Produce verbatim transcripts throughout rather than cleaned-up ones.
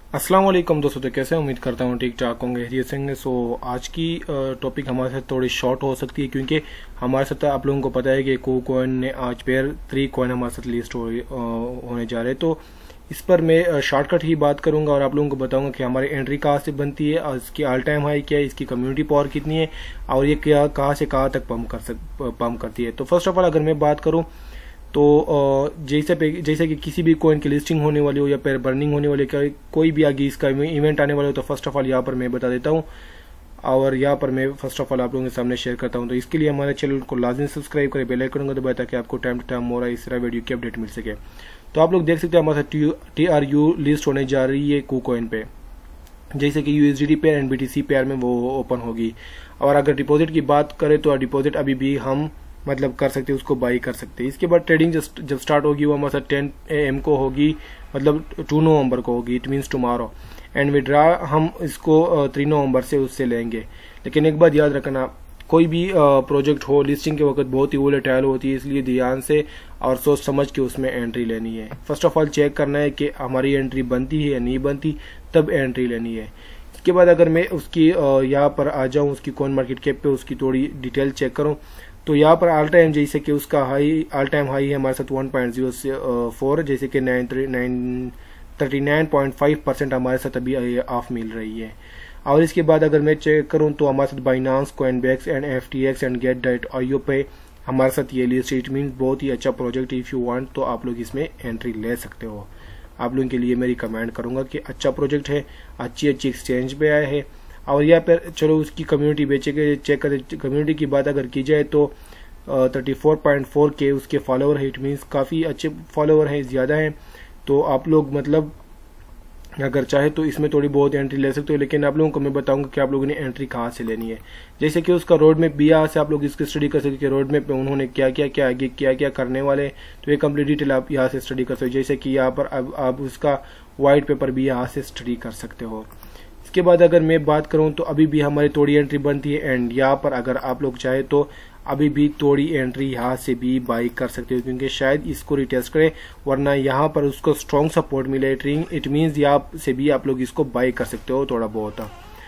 अस्सलाम वालेकुम दोस्तों, तो कैसे उम्मीद करता हूँ ठीक ठाक होंगे, खैरियत से होंगे। सो आज की टॉपिक हमारे साथ थोड़ी शॉर्ट हो सकती है क्योंकि हमारे साथ आप लोगों को पता है कि को कॉइन ने आज पेयर थ्री कॉइन हमारे साथ लिस्ट हो, होने जा रहे हैं। तो इस पर मैं शॉर्टकट ही बात करूंगा और आप लोगों को बताऊंगा कि हमारी एंट्री कहाँ से बनती है और इसकी ऑल टाइम हाई क्या है, इसकी कम्युनिटी पावर कितनी है और ये क्या कहाँ से कहाँ तक पंप कर सक पंप करती है। तो फर्स्ट ऑफ ऑल अगर मैं बात करूँ तो जैसे पे जैसे कि किसी भी कॉइन की लिस्टिंग होने वाली हो या पेयर बर्निंग होने वाली हो, कोई भी आगे इसका इवेंट आने वाला हो, तो फर्स्ट ऑफ ऑल यहाँ पर मैं बता देता हूँ और यहाँ पर मैं फर्स्ट ऑफ ऑल आप लोगों के सामने शेयर करता हूँ। तो इसके लिए हमारे चैनल को लाजमी सब्सक्राइब करें, बेल आइकन को दबाएं ताकि आपको टाइम टू टाइम मोरा इस तरह वीडियो की अपडेट मिल सके। तो आप लोग देख सकते हैं हमारे साथ टी आर यू लिस्ट होने जा रही है कू कॉइन पे, जैसे कि USDT pair and BTC pair में वो ओपन होगी। और अगर डिपॉजिट की बात करें तो डिपॉजिट अभी भी हम मतलब कर सकते हैं, उसको बाई कर सकते हैं। इसके बाद ट्रेडिंग जब स्टार्ट होगी वो हमारे साथ टेन ए एम को होगी, मतलब टू नवंबर को होगी, it means tomorrow. And withdraw हम इसको थ्री नवंबर से उससे लेंगे। लेकिन एक बात याद रखना, कोई भी प्रोजेक्ट हो लिस्टिंग के वक्त बहुत ही वोलेटाइल होती है, इसलिए ध्यान से और सोच समझ के उसमें एंट्री लेनी है। फर्स्ट ऑफ ऑल चेक करना है कि हमारी एंट्री बनती है या नहीं बनती, तब एंट्री लेनी है। इसके बाद अगर मैं उसकी यहाँ पर आ जाऊँ, उसकी कॉइन मार्केट कैप पे उसकी थोड़ी डिटेल चेक करूँ तो यहाँ पर ऑल टाइम जैसे कि उसका हाई ऑल टाइम हाई है हमारे साथ वन पॉइंट ज़ीरो फोर, जैसे कि thirty nine point five percent हमारे साथ अभी ऑफ मिल रही है। और इसके बाद अगर मैं चेक करूँ तो हमारे साथ बाइनांस, कॉइनबेक्स and FTX and gate dot io पे हमारे साथ ये लिस्ट, इट मीन बहुत ही अच्छा प्रोजेक्ट। इफ यू वांट तो आप लोग इसमें एंट्री ले सकते हो। आप लोगों के लिए मैं रिकमेंड करूंगा कि अच्छा प्रोजेक्ट है, अच्छी अच्छी एक्सचेंज पे आया है। और यहाँ पर चलो उसकी कम्युनिटी बेचे के चेक करें। कम्युनिटी की बात अगर की जाए तो थर्टी फोर पॉइंट फोर के उसके फॉलोअर है, इट मीन्स काफ़ी अच्छे फॉलोअर हैं, ज़्यादा हैं। तो आप लोग मतलब अगर चाहे तो इसमें थोड़ी बहुत एंट्री ले सकते हो। लेकिन आप लोगों को मैं बताऊंगा कि आप लोगों ने एंट्री कहाँ से लेनी है। जैसे कि उसका रोड मैप भी यहाँ से आप लोग इसकी स्टडी कर सकते हो, रोड मैप में उन्होंने क्या क्या क्या आगे क्या क्या करने वाले, तो ये कंप्लीट डिटेल आप यहाँ से स्टडी कर सकते हो। जैसे कि यहाँ पर अब आप उसका वाइट पेपर भी यहाँ से स्टडी कर सकते हो। इसके बाद अगर मैं बात करूं तो अभी भी हमारी थोड़ी एंट्री बनती है एंड यहाँ पर अगर आप लोग चाहे तो अभी भी थोड़ी एंट्री यहाँ से भी बाई कर सकते हो, क्योंकि शायद इसको रिटेस्ट करें, वरना यहाँ पर उसको स्ट्रॉन्ग सपोर्ट मिले ट्रिंग, इट मीन्स यहाँ से भी आप लोग इसको बाई कर सकते हो थोड़ा बहुत।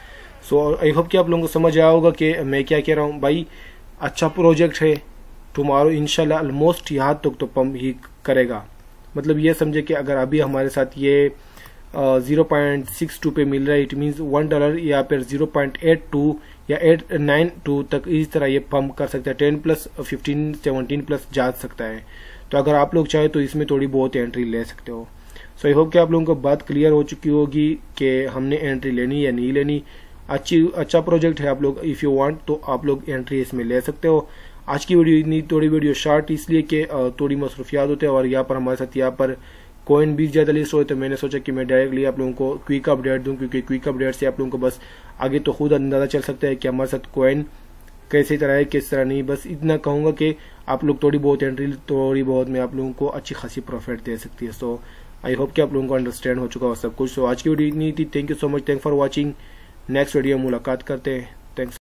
सो आई होप कि आप लोगों को समझ आया होगा कि मैं क्या कह रहा हूँ। भाई अच्छा प्रोजेक्ट है, टुमारो इंशाल्लाह ऑलमोस्ट यहाँ तक तो पंप ही करेगा। मतलब ये समझे कि अगर अभी हमारे साथ ये ज़ीरो पॉइंट सिक्स टू पे मिल रहा है, इट मीन्स वन डॉलर या फिर ज़ीरो पॉइंट एट टू या एट नाइन टू तक इस तरह ये पंप कर सकता है। Ten plus fifteen seventeen plus जा सकता है। तो अगर आप लोग चाहे तो इसमें थोड़ी बहुत एंट्री ले सकते हो। सो आई होप कि आप लोगों को बात क्लियर हो चुकी होगी कि हमने एंट्री लेनी या नहीं लेनी। अच्छी अच्छा प्रोजेक्ट है, आप लोग इफ़ यू वांट तो आप लोग एंट्री इसमें ले सकते हो। आज की वीडियो इतनी थोड़ी वीडियो शॉर्ट इसलिए कि थोड़ी मसरूफियात होते हैं और यहाँ पर हमारे साथ यहाँ पर कॉइन भी ज़्यादा लिस्ट हुए, तो मैंने सोचा कि मैं डायरेक्टली आप लोगों को क्विक अपडेट दूं, क्योंकि क्विक अपडेट से आप लोगों को बस आगे तो खुद अंदाज़ा चल सकता है कि हमारे साथ कॉइन कैसे तरह है किस तरह नहीं। बस इतना कहूँगा कि आप लोग थोड़ी बहुत एंट्री थोड़ी बहुत में आप लोगों को अच्छी खासी प्रॉफिट दे सकती है। सो आई होप कि आप लोगों को अंडरस्टैंड हो चुका हो सब कुछ। सो आज की वीडियो इतनी थी। Thank you so much, thank for watching. Next video मुलाकात करते हैं। थैंक्स।